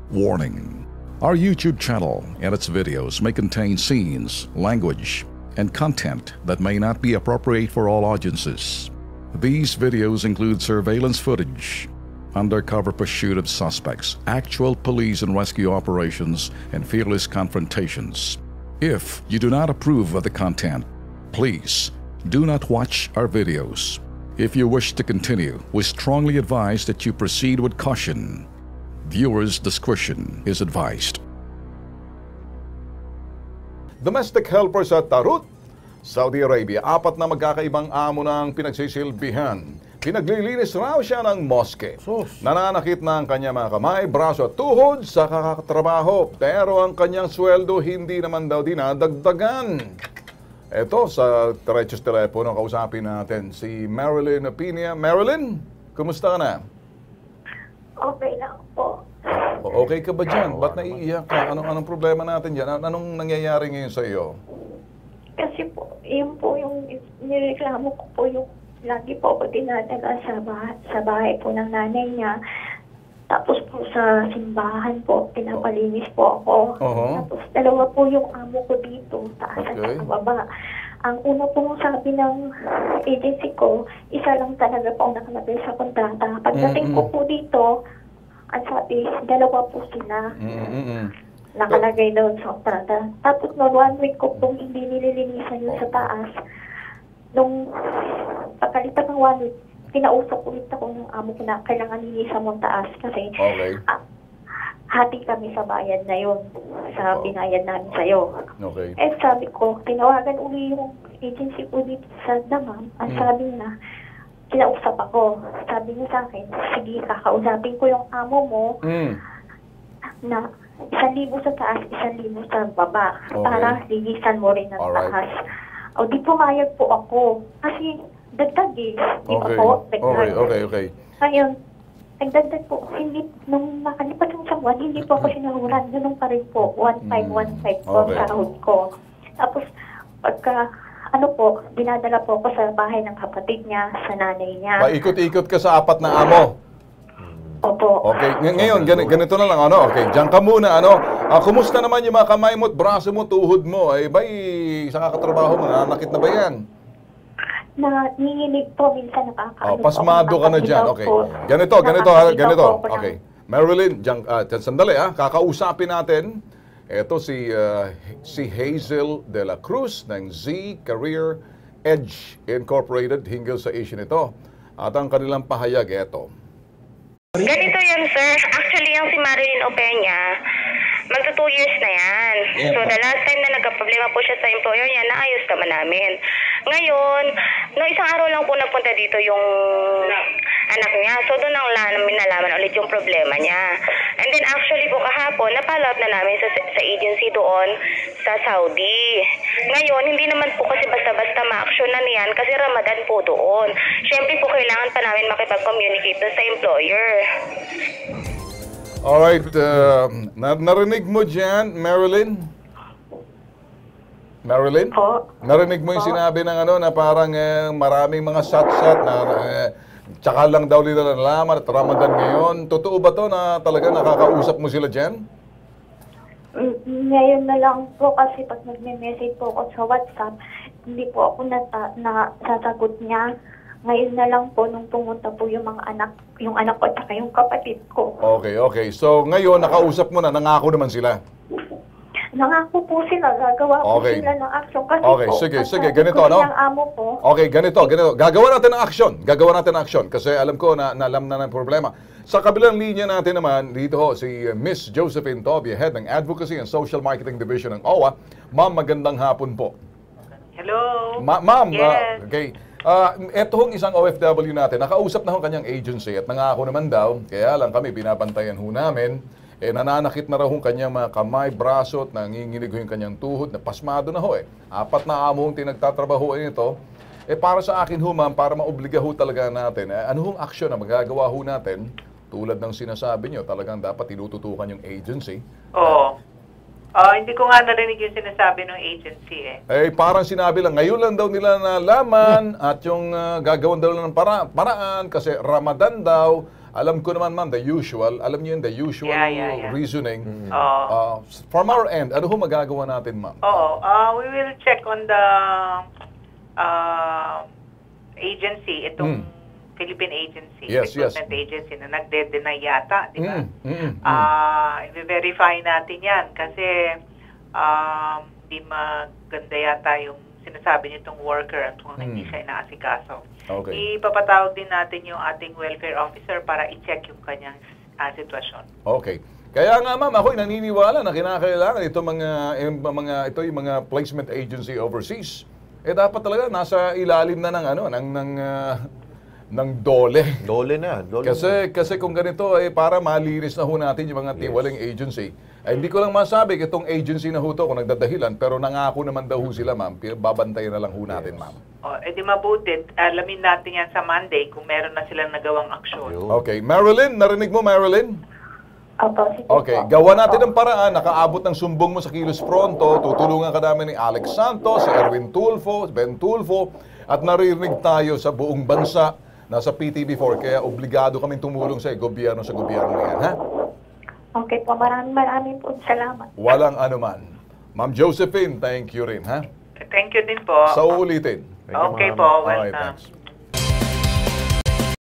Warning. Our YouTube channel and its videos may contain scenes, language, and content that may not be appropriate for all audiences. These videos include surveillance footage, undercover pursuit of suspects, actual police and rescue operations, and fearless confrontations. If you do not approve of the content, please do not watch our videos. If you wish to continue, we strongly advise that you proceed with caution. Viewers' discretion is advised. Domestic helper sa Tarut, Saudi Arabia. Apat na magkakaibang amo ng pinagsisilbihan. Pinaglilinis raw siya ng moske. Nananakit na ang kanyang mga kamay, braso at tuhod sa kakatrabaho. Pero ang kanyang sweldo hindi naman daw dinadagdagan. Ito sa Diretsyo's Telepono, kausapin natin si Marilyn Opinia. Marilyn, kumusta ka na? Okay lang po. Okay ka ba dyan? Ba't naiiyak ka? Anong problema natin dyan? Anong nangyayari ngayon sa iyo? Kasi po, yun po yung nireklamo ko po yung lagi po ako dinadaga sa bahay po ng nanay niya. Tapos po sa simbahan po, pinapalinis po ako. Tapos dalawa po yung amo ko dito, taas at baba. Ang una pong sabi ng agency ko, isa lang talaga po ang nakalagay sa kontrata. Pagdating ko po dito, ang sabi, dalawa po sila. Nakalagay doon sa kontrata. Tapos no, 1 week ko pong hindi nililinisan yung sa taas. Nung pagkalipas ng 1 week, kinausap ulit ako ng amo ko na kailangan linisan mong taas kasi hati kami sa bayad na yun, sa binayad namin sa'yo. Eh sabi ko, tinawagan uli yung agency ko dito sa Damam. Ang sabi na, kinausap ako. Sabi niya sa akin, sige, kakausapin ko yung amo mo na 1,000 sa taas, 1,000 sa baba para linisan mo rin ang taas. O di pumayag po ako kasi dagdag eh. Di ba po? Dagdag. Okay. Ngayon, nagdagdag po. Hindi, nung nakalipas ng isang buwan, hindi po ako sinahuran. Ganun pa rin po. 1,515 po sa sahod ko. Tapos, pagka, dinadala po ako sa bahay ng kapatid niya, sa nanay niya. Paikot-ikot ka sa apat na amo? Opo. Okay, ngayon, ganito na lang, okay, diyan ka muna, kumusta naman yung mga kamay mo, braso mo, tuhod mo, sa kakatrabaho mo, nananakit na ba yan? Nanginginig po, minsan nakakaano. Pasmado ka na dyan. Okay. Ganito. Okay. Marilyn, sandali kakausapin natin. Ito si Hazel de la Cruz ng Z Career Edge Incorporated hinggil sa issue nito. At ang kanilang pahayag, ito. Ganito yan, sir. Actually, yung si Marilyn Opeña, magto 2 years na yan. So, the last time na nagka-problema po siya sa employer niya, naayos naman namin. Ngayon, no isang araw lang po napunta dito yung anak niya. So, doon ang namin nalaman ulit yung problema niya. And then, actually po kahapon, napalap na namin sa agency doon sa Saudi. Ngayon, hindi naman po kasi basta-basta ma-action na niyan kasi Ramadan po doon. Siyempre po, kailangan pa namin makipag-communicate doon sa employer. Alright, narinig mo dyan, Marilyn? Marilyn? Narinig mo yung sinabi ng na parang maraming mga sat-sat na tsaka lang daw nila nalaman at Ramadan ngayon. Totoo ba to na talaga nakakausap mo sila dyan? Ngayon na lang po kasi pag nagme-message po ako sa WhatsApp, hindi po ako nasasagot niya. Ngayon na lang po nung pumunta po yung anak ko at saka yung kapatid ko. Okay. So ngayon nakausap mo na, nangako naman sila. Nangako po sila, gagawa po sila ng action. Kasi sige, ganito, amo po. Okay, ganito. Gagawa natin ng action. Kasi alam ko na alam na ng problema. Sa kabilang linya natin naman, dito si Miss Josephine Tobia, Head ng Advocacy and Social Marketing Division ng OWA. Ma'am, magandang hapon po. Hello. Ma'am, yes. Okay. Eto hong isang OFW natin, nakausap na hong kanyang agency at nangako naman daw, kaya lang kami binabantayan ho namin, nananakit na raw hong kanyang mga kamay, braso at nanginginig ho yung kanyang tuhod, na pasmado na ho 4 na amo hong tinagtatrabahoan ito. Para sa akin ho ma'am, para maobliga ho talaga natin, ano hong aksyon na magagawa ho natin, tulad ng sinasabi nyo, talagang dapat tinututukan yung agency. Oo. Hindi ko nga narinig yung sinasabi ng agency parang sinabi lang, ngayon lang daw nila nalaman at yung gagawin daw ng paraan kasi Ramadan daw alam ko naman, ma'am, the usual. Alam niyo yun, the usual Yeah. reasoning. Oo. From our end, ano ho magagawa natin, ma'am? Oo. We will check on the agency, itong Philippine agency, Yes, recruitment agency na nagde-deny yata, di ba? I-verify natin yan kasi hindi maganda yata yung sinasabi nitong worker at kung hindi siya inaasikaso. Okay. Ipapatawag din natin yung ating welfare officer para i-check yung kanyang sitwasyon. Okay. Kaya nga, ma'am, ako'y naniniwala na kinakailangan yung mga placement agency overseas. Dapat talaga nasa ilalim na ng DOLE. Dole na. Kasi kung ganito, para malinis na ho natin yung mga tiwaling agency. Hindi ko lang masabi itong agency na ho to kung nagdadahilan, pero nangako naman daw ho sila, ma'am. Babantayan na lang ho natin, ma'am. Di mabuti. Alamin natin yan sa Monday kung meron na silang nagawang aksyon. Okay. Marilyn, narinig mo, Marilyn? Opo, sige Okay, po. gawa natin ang paraan, nakaabot ng sumbong mo sa Kilos Pronto, tutulungan ka namin ni Alex Santos, si Erwin Tulfo, Ben Tulfo, at naririnig tayo sa buong bansa, nasa PTV4, kaya obligado kaming tumulong sa gobyerno na yan, ha? Okay po, maraming po salamat. Walang anuman. Ma'am Josephine, thank you rin, ha? Thank you din po. Sa uulitin. Okay po, Alright, welcome. thanks.